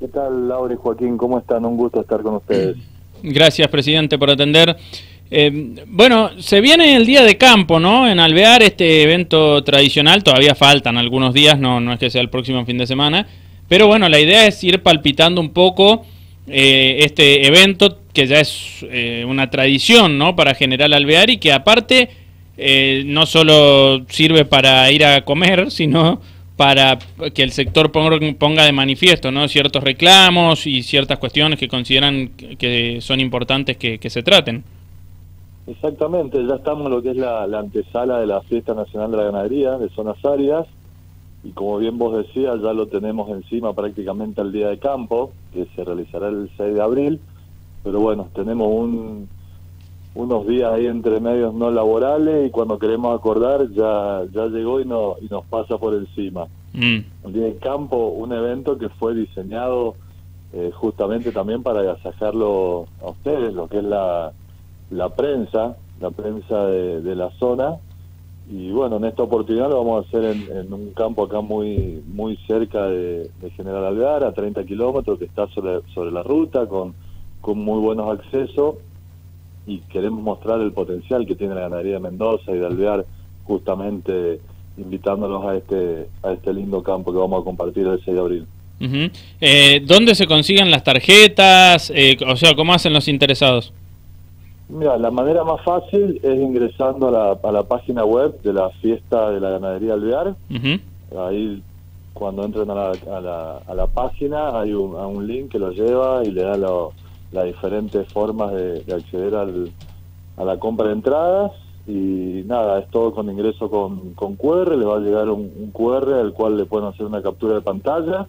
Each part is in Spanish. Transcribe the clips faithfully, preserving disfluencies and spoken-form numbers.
¿Qué tal, Laura y Joaquín? ¿Cómo están? Un gusto estar con ustedes. Gracias, presidente, por atender. Eh, bueno, se viene el Día de Campo, ¿no? En Alvear, este evento tradicional, todavía faltan algunos días, no, no es que sea el próximo fin de semana, pero bueno, la idea es ir palpitando un poco eh, este evento, que ya es eh, una tradición, ¿no? Para General Alvear y que aparte eh, no solo sirve para ir a comer, sino para que el sector ponga de manifiesto, ¿no? Ciertos reclamos y ciertas cuestiones que consideran que son importantes que, que se traten. Exactamente, ya estamos en lo que es la, la antesala de la Fiesta Nacional de la Ganadería de Zonas Áridas, y como bien vos decías, ya lo tenemos encima prácticamente al Día de Campo, que se realizará el seis de abril, pero bueno, tenemos un, unos días ahí entre medios no laborales, y cuando queremos acordar ya ya llegó y, no, y nos pasa por encima. Mm. El Día de Campo, un evento que fue diseñado eh, justamente también para agasajarlo a ustedes, lo que es la, la prensa, la prensa de, de la zona, y bueno, en esta oportunidad lo vamos a hacer en, en un campo acá muy muy cerca de, de General Alvear, a treinta kilómetros, que está sobre, sobre la ruta, con, con muy buenos accesos, y queremos mostrar el potencial que tiene la ganadería de Mendoza y de Alvear, justamente invitándolos a este a este lindo campo que vamos a compartir el seis de abril. Uh-huh. eh, ¿Dónde se consiguen las tarjetas? Eh, o sea, ¿cómo hacen los interesados? Mira, la manera más fácil es ingresando a la, a la página web de la Fiesta de la Ganadería Alvear. Uh-huh. Ahí, cuando entren a la, a la, a la página, hay un, a un link que lo lleva y le da lo, las diferentes formas de, de acceder al, a la compra de entradas. Y nada, es todo con ingreso con, con cu erre, le va a llegar un, un cu erre al cual le pueden hacer una captura de pantalla,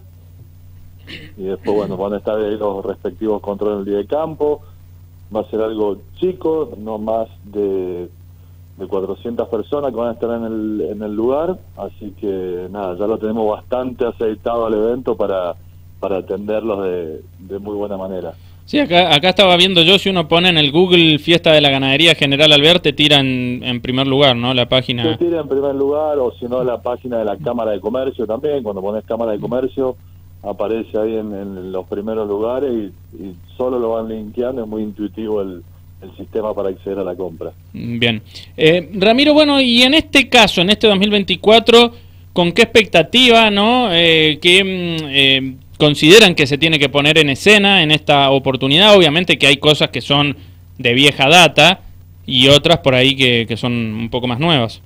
y después, bueno, van a estar ahí los respectivos controles del día de campo. Va a ser algo chico, no más de, de cuatrocientas personas que van a estar en el, en el lugar, así que nada, ya lo tenemos bastante aceitado al evento para, para atenderlos de, de muy buena manera. Sí, acá, acá estaba viendo yo, si uno pone en el Google Fiesta de la Ganadería General Alvear, te tira en, en primer lugar, ¿no? La página. Te tira en primer lugar, o si no, la página de la Cámara de Comercio también. Cuando pones Cámara de Comercio, aparece ahí en, en los primeros lugares, y, y solo lo van linkeando. Es muy intuitivo el, el sistema para acceder a la compra. Bien. Eh, Ramiro, bueno, y en este caso, en este dos mil veinticuatro, ¿con qué expectativa, no? Eh, ¿Qué eh, consideran que se tiene que poner en escena en esta oportunidad? Obviamente que hay cosas que son de vieja data y otras por ahí que, que son un poco más nuevas.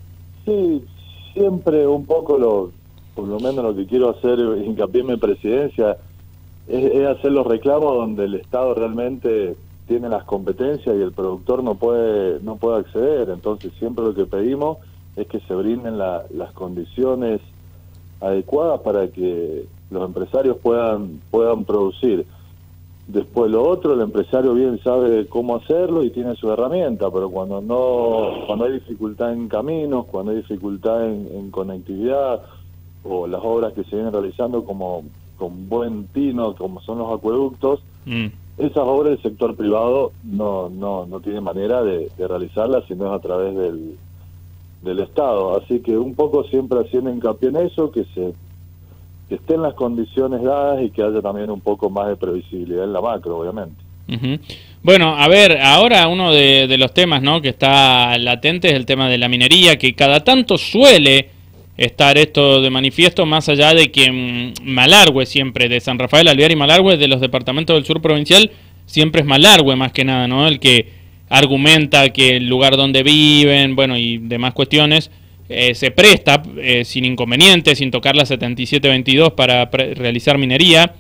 Sí, siempre un poco lo, por lo menos lo que quiero hacer hincapié en mi presidencia es, es hacer los reclamos donde el Estado realmente tiene las competencias y el productor no puede no puede acceder. Entonces siempre lo que pedimos es que se brinden la, las condiciones adecuadas para que los empresarios puedan puedan producir. Después lo otro, el empresario bien sabe cómo hacerlo y tiene su herramienta, pero cuando no cuando hay dificultad en caminos, cuando hay dificultad en, en conectividad, o las obras que se vienen realizando como con buen tino, como son los acueductos, mm. esas obras del sector privado no no no tiene manera de, de realizarlas si no es a través del del Estado. Así que un poco siempre haciendo hincapié en eso, que se que estén las condiciones dadas y que haya también un poco más de previsibilidad en la macro, obviamente. Uh-huh. Bueno, a ver, ahora uno de, de los temas, ¿no?, que está latente es el tema de la minería, que cada tanto suele estar esto de manifiesto, más allá de que mmm, Malargüe siempre, de San Rafael, Alvear y Malargüe, de los departamentos del sur provincial, siempre es Malargüe más que nada, ¿no?, el que argumenta que el lugar donde viven, bueno, y demás cuestiones, Eh, se presta eh, sin inconveniente, sin tocar la setenta y siete veintidós para realizar minería.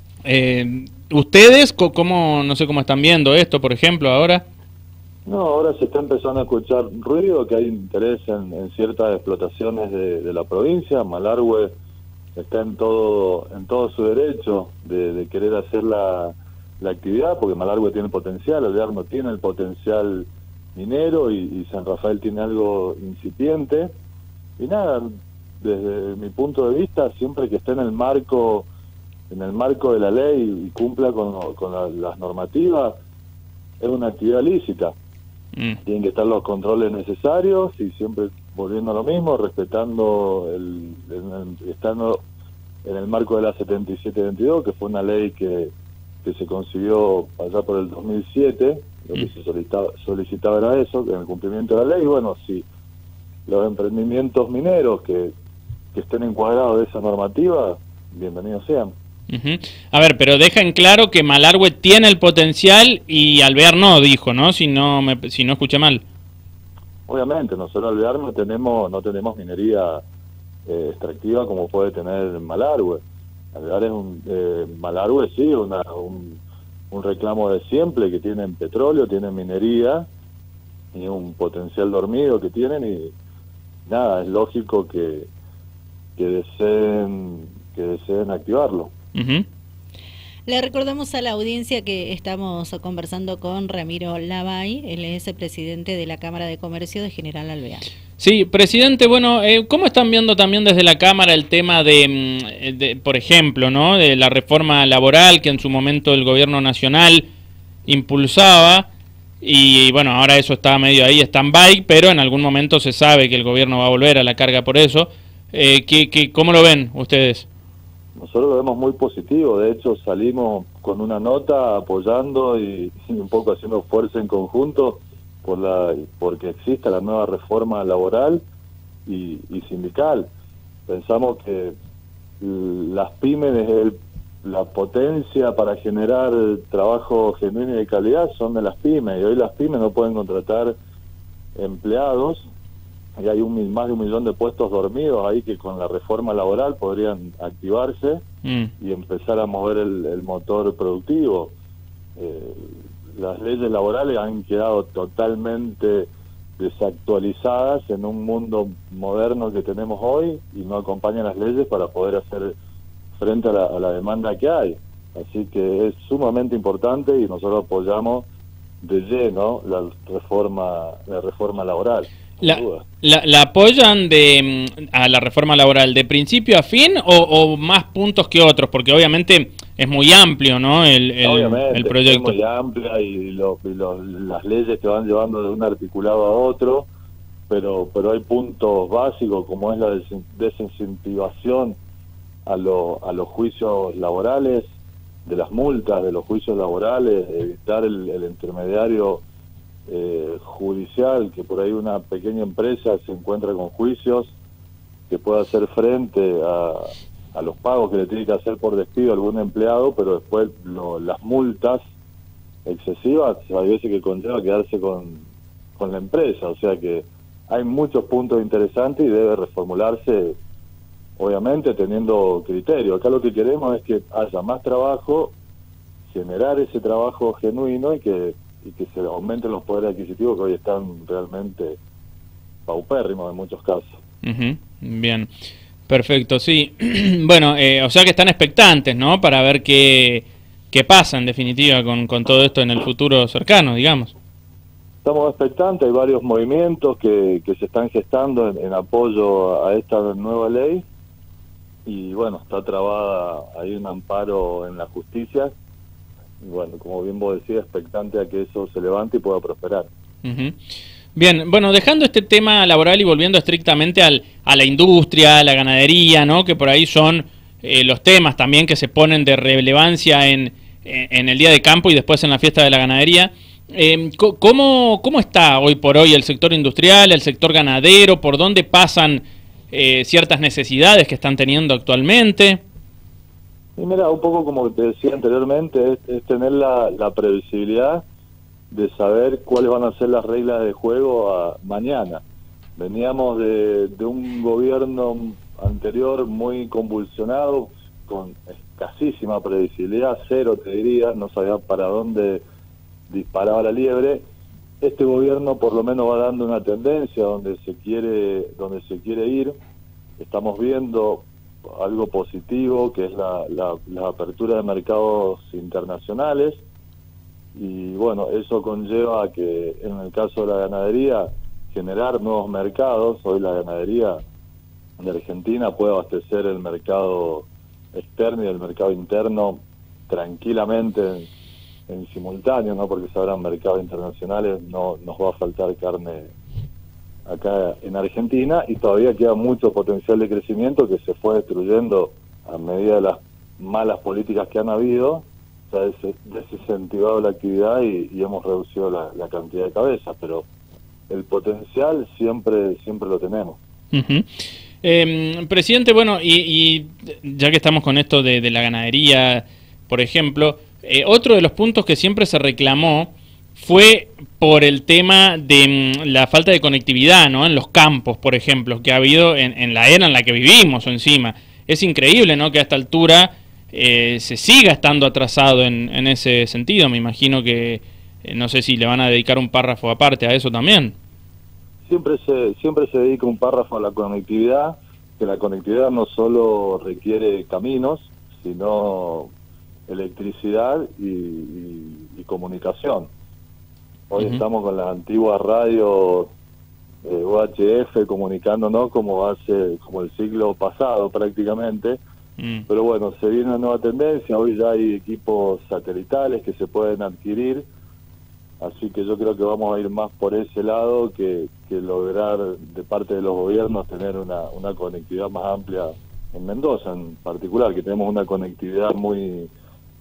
Eh, ¿Ustedes cómo, no sé cómo están viendo esto, por ejemplo, ahora? No, ahora se está empezando a escuchar ruido, que hay interés en, en ciertas explotaciones de, de la provincia. Malargüe está en todo en todo su derecho de, de querer hacer la, la actividad, porque Malargüe tiene potencial, Alvear no tiene el potencial minero, y, y San Rafael tiene algo incipiente. Y nada, desde mi punto de vista, siempre que esté en el marco en el marco de la ley y cumpla con, con la, las normativas, es una actividad lícita. Mm. Tienen que estar los controles necesarios, y siempre volviendo a lo mismo, respetando el, el, el estando en el marco de la setenta y siete veintidós, que fue una ley que, que se consiguió allá por el dos mil siete, lo que se solicitaba, solicitaba era eso, en el cumplimiento de la ley. Bueno, si los emprendimientos mineros que, que estén encuadrados de esa normativa, bienvenidos sean. Uh-huh. A ver, pero deja en claro que Malargüe tiene el potencial y Alvear no, dijo, ¿no? Si no, me, si no escuché mal. Obviamente, nosotros Alvear no tenemos, no tenemos minería eh, extractiva como puede tener Malargüe. Alvear es un, eh, Malargüe sí, una, un, un reclamo de siempre, que tienen petróleo, tienen minería y un potencial dormido que tienen, y nada, es lógico que, que deseen, que deseen activarlo. Uh-huh. Le recordamos a la audiencia que estamos conversando con Ramiro Lavay, él es el presidente de la Cámara de Comercio de General Alvear. Sí, presidente, bueno, eh, ¿cómo están viendo también desde la Cámara el tema de, de, por ejemplo, ¿no?, de la reforma laboral que en su momento el gobierno nacional impulsaba? Y bueno, ahora eso está medio ahí, stand-by, pero en algún momento se sabe que el gobierno va a volver a la carga por eso. Eh, ¿qué, qué, ¿Cómo lo ven ustedes? Nosotros lo vemos muy positivo. De hecho, salimos con una nota apoyando y, y un poco haciendo fuerza en conjunto por la porque exista la nueva reforma laboral y, y sindical. Pensamos que las pymes, el, la potencia para generar trabajo genuino y de calidad son de las pymes, y hoy las pymes no pueden contratar empleados, y hay un, más de un millón de puestos dormidos ahí que con la reforma laboral podrían activarse mm. y empezar a mover el, el motor productivo. Eh, las leyes laborales han quedado totalmente desactualizadas en un mundo moderno que tenemos hoy, y no acompañan las leyes para poder hacer frente a la, a la demanda que hay. Así que es sumamente importante y nosotros apoyamos de lleno la reforma, la reforma laboral. La, la, ¿La apoyan de a la reforma laboral de principio a fin o, o más puntos que otros? Porque obviamente es muy amplio, ¿no? El, el, obviamente, el proyecto. Es muy amplia y, lo, y lo, las leyes te van llevando de un articulado a otro, pero pero hay puntos básicos como es la desincentivación a, lo, a los juicios laborales, de las multas, de los juicios laborales, evitar el, el intermediario Eh, judicial, que por ahí una pequeña empresa se encuentra con juicios, que pueda hacer frente a, a los pagos que le tiene que hacer por despido a algún empleado, pero después lo, las multas excesivas hay veces que conlleva quedarse con, con la empresa. O sea que hay muchos puntos interesantes y debe reformularse, obviamente teniendo criterio. Acá lo que queremos es que haya más trabajo, generar ese trabajo genuino y que y que se aumenten los poderes adquisitivos, que hoy están realmente paupérrimos en muchos casos. Uh-huh. Bien, perfecto, sí. Bueno, eh, o sea que están expectantes, ¿no?, para ver qué, qué pasa en definitiva con, con todo esto en el futuro cercano, digamos. Estamos expectantes, hay varios movimientos que, que se están gestando en, en apoyo a esta nueva ley, y bueno, está trabada, hay un amparo en la justicia. Y bueno, como bien vos decías, expectante a que eso se levante y pueda prosperar. Uh-huh. Bien, bueno, dejando este tema laboral y volviendo estrictamente al, a la industria, a la ganadería, ¿no?, que por ahí son eh, los temas también que se ponen de relevancia en, en el Día de Campo y después en la fiesta de la ganadería. Eh, ¿cómo, ¿Cómo está hoy por hoy el sector industrial, el sector ganadero? ¿Por dónde pasan eh, ciertas necesidades que están teniendo actualmente? Y mira, un poco como te decía anteriormente, es, es tener la, la previsibilidad de saber cuáles van a ser las reglas de juego a mañana. Veníamos de, de un gobierno anterior muy convulsionado, con escasísima previsibilidad, cero te diría, no sabía para dónde disparaba la liebre. Este gobierno por lo menos va dando una tendencia donde se quiere, donde se quiere ir. Estamos viendo algo positivo, que es la, la, la apertura de mercados internacionales, y bueno, eso conlleva a que en el caso de la ganadería generar nuevos mercados. Hoy la ganadería de Argentina puede abastecer el mercado externo y el mercado interno tranquilamente en, en simultáneo, ¿no?, porque si habrán mercados internacionales no nos va a faltar carne acá en Argentina, y todavía queda mucho potencial de crecimiento que se fue destruyendo a medida de las malas políticas que han habido, se ha des desincentivado la actividad y, y hemos reducido la, la cantidad de cabezas, pero el potencial siempre siempre lo tenemos. Uh-huh. eh, presidente, bueno, y, y ya que estamos con esto de, de la ganadería, por ejemplo, eh, otro de los puntos que siempre se reclamó fue por el tema de mm, la falta de conectividad, ¿no? En los campos, por ejemplo, que ha habido en, en la era en la que vivimos encima. Es increíble, ¿no?, que a esta altura eh, se siga estando atrasado en, en ese sentido. Me imagino que, eh, no sé si le van a dedicar un párrafo aparte a eso también. Siempre se, siempre se dedica un párrafo a la conectividad, que la conectividad no solo requiere caminos, sino electricidad y, y, y comunicación. Hoy uh-huh. estamos con las antiguas radios eh, U H F comunicándonos como hace como el siglo pasado prácticamente, mm. pero bueno, se viene una nueva tendencia. Hoy ya hay equipos satelitales que se pueden adquirir, así que yo creo que vamos a ir más por ese lado que, que lograr de parte de los gobiernos tener una, una conectividad más amplia en Mendoza en particular, que tenemos una conectividad muy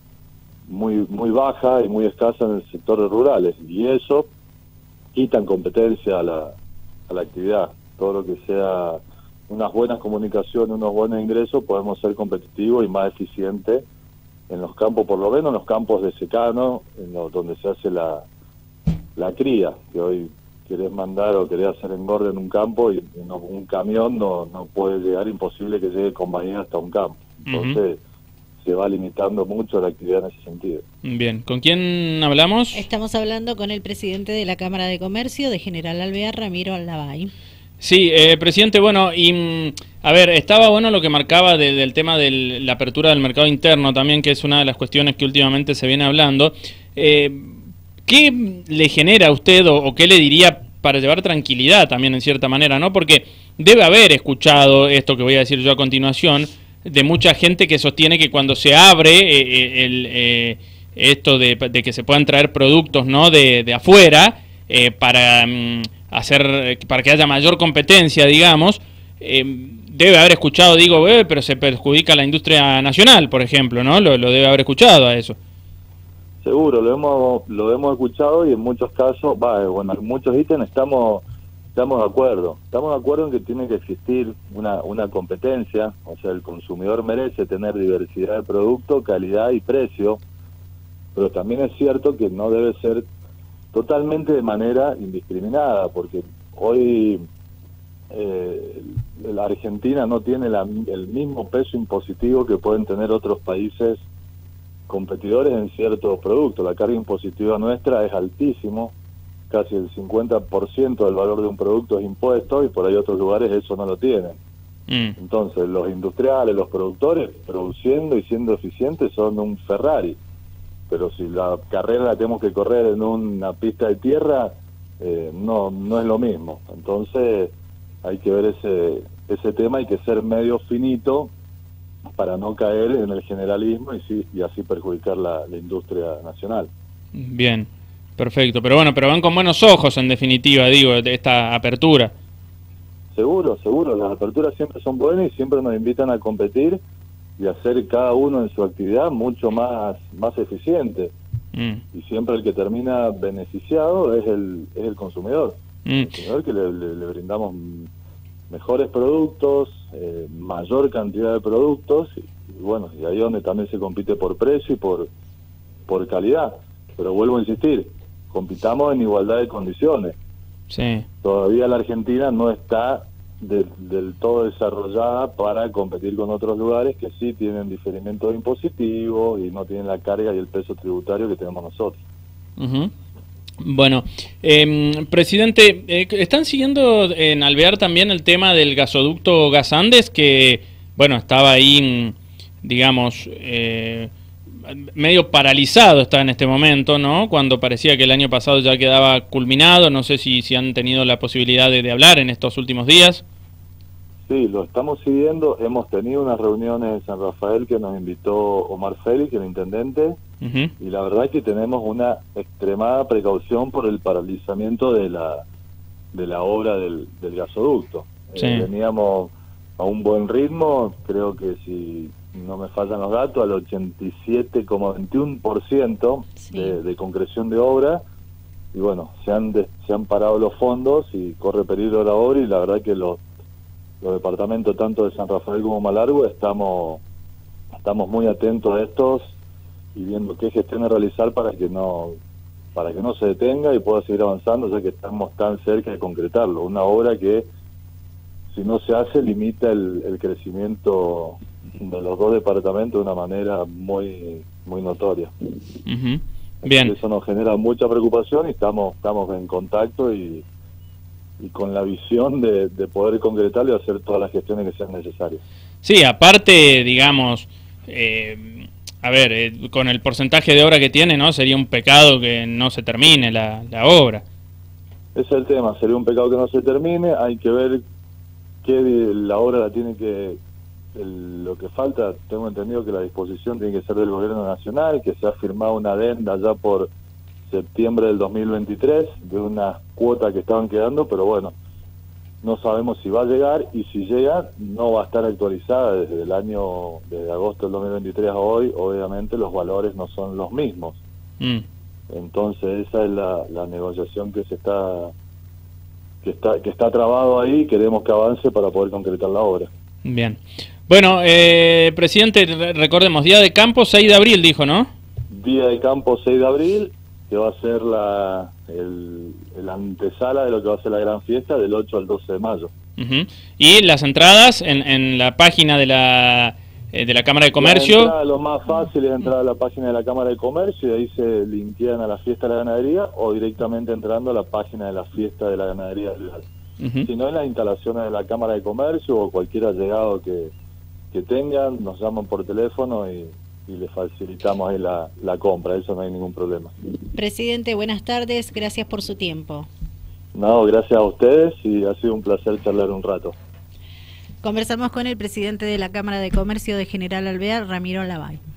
muy muy baja y muy escasa en los sectores rurales, y eso quitan competencia a la, a la actividad. Todo lo que sea unas buenas comunicaciones, unos buenos ingresos, podemos ser competitivos y más eficientes en los campos, por lo menos en los campos de secano, en lo, donde se hace la, la cría, que hoy querés mandar o querés hacer engorde en un campo y no, un camión no, no puede llegar, imposible que llegue con bahía hasta un campo. Entonces, uh-huh. se va limitando mucho la actividad en ese sentido. Bien, ¿con quién hablamos? Estamos hablando con el presidente de la Cámara de Comercio de General Alvear, Ramiro Lavay. Sí, eh, presidente, bueno, y a ver, estaba bueno lo que marcaba de, del tema de la apertura del mercado interno también, que es una de las cuestiones que últimamente se viene hablando. Eh, ¿Qué le genera a usted o, o qué le diría para llevar tranquilidad también en cierta manera, ¿no? Porque debe haber escuchado esto que voy a decir yo a continuación, de mucha gente que sostiene que cuando se abre eh, el, eh, esto de, de que se puedan traer productos, ¿no?, de, de afuera eh, para um, hacer para que haya mayor competencia, digamos, eh, debe haber escuchado, digo, eh, pero se perjudica a la industria nacional, por ejemplo, ¿no? Lo, lo debe haber escuchado a eso. Seguro, lo hemos lo hemos escuchado y en muchos casos, va, bueno, en muchos ítems estamos Estamos de acuerdo, estamos de acuerdo en que tiene que existir una, una competencia, o sea, el consumidor merece tener diversidad de producto, calidad y precio, pero también es cierto que no debe ser totalmente de manera indiscriminada, porque hoy eh, la Argentina no tiene la, el mismo peso impositivo que pueden tener otros países competidores en ciertos productos. La carga impositiva nuestra es altísimo. Casi el cincuenta por ciento del valor de un producto es impuesto y por ahí otros lugares eso no lo tienen. Mm. Entonces los industriales, los productores, produciendo y siendo eficientes son un Ferrari, pero si la carrera la tenemos que correr en una pista de tierra, eh, no no es lo mismo. Entonces hay que ver ese ese tema, hay que ser medio finito para no caer en el generalismo y, sí, y así perjudicar la, la industria nacional. Bien. Perfecto, pero bueno, pero van con buenos ojos en definitiva, digo, de esta apertura. Seguro, seguro, las aperturas siempre son buenas y siempre nos invitan a competir y a hacer cada uno en su actividad mucho más más eficiente. Mm. Y siempre el que termina beneficiado es el es el consumidor. Mm. El consumidor que le, le, le brindamos mejores productos, eh, mayor cantidad de productos y, y bueno, y ahí es donde también se compite por precio y por, por calidad. Pero vuelvo a insistir, compitamos en igualdad de condiciones. Sí. Todavía la Argentina no está de, del todo desarrollada para competir con otros lugares que sí tienen diferimientos impositivos y no tienen la carga y el peso tributario que tenemos nosotros. Uh-huh. Bueno, eh, presidente, eh, ¿están siguiendo en Alvear también el tema del gasoducto Gas Andes que, bueno, estaba ahí, digamos, eh, medio paralizado está en este momento, ¿no? Cuando parecía que el año pasado ya quedaba culminado, no sé si, si han tenido la posibilidad de, de hablar en estos últimos días. Sí, lo estamos siguiendo, hemos tenido unas reuniones en San Rafael que nos invitó Omar Félix, el intendente, uh-huh. y la verdad es que tenemos una extremada precaución por el paralizamiento de la de la obra del, del gasoducto. Sí. Eh, veníamos a un buen ritmo, creo que si no me fallan los datos, al ochenta y siete coma veintiuno por ciento Sí. de, de concreción de obra, y bueno, se han, de, se han parado los fondos y corre peligro la obra, y la verdad que los, los departamentos tanto de San Rafael como Malargüe estamos, estamos muy atentos a estos y viendo qué gestiones realizar para que no para que no se detenga y pueda seguir avanzando, ya que estamos tan cerca de concretarlo. Una obra que, si no se hace, limita el, el crecimiento de los dos departamentos de una manera muy muy notoria. Uh-huh. Bien. Eso nos genera mucha preocupación y estamos estamos en contacto y, y con la visión de, de poder concretarlo y hacer todas las gestiones que sean necesarias. Sí, aparte, digamos, eh, a ver, eh, con el porcentaje de obra que tiene, ¿no? Sería un pecado que no se termine la, la obra. Ese es el tema, sería un pecado que no se termine, hay que ver que la obra la tiene que, el, lo que falta, tengo entendido que la disposición tiene que ser del gobierno nacional, que se ha firmado una adenda ya por septiembre del dos mil veintitrés de unas cuotas que estaban quedando, pero bueno, no sabemos si va a llegar, y si llega no va a estar actualizada desde el año, desde agosto del dos mil veintitrés a hoy, obviamente los valores no son los mismos. Mm. Entonces esa es la, la negociación que se está que está que está trabado ahí, queremos que avance para poder concretar la obra. Bien. Bueno, eh, presidente, re- recordemos, Día de Campo seis de abril, dijo, ¿no? Día de Campo seis de abril, que va a ser la el, el antesala de lo que va a ser la gran fiesta del ocho al doce de mayo. Uh-huh. Y las entradas en, en la página de la eh, de la Cámara de Comercio. Entrada, lo más fácil es entrar a la página de la Cámara de Comercio y ahí se linkean a la fiesta de la ganadería, o directamente entrando a la página de la fiesta de la ganadería rural. Uh-huh. Si no, en las instalaciones de la Cámara de Comercio o cualquier allegado que, que tengan, nos llaman por teléfono y, y les facilitamos ahí la, la compra, eso no hay ningún problema. Presidente, buenas tardes, gracias por su tiempo. No, gracias a ustedes y ha sido un placer charlar un rato. Conversamos con el presidente de la Cámara de Comercio de General Alvear, Ramiro Lavay.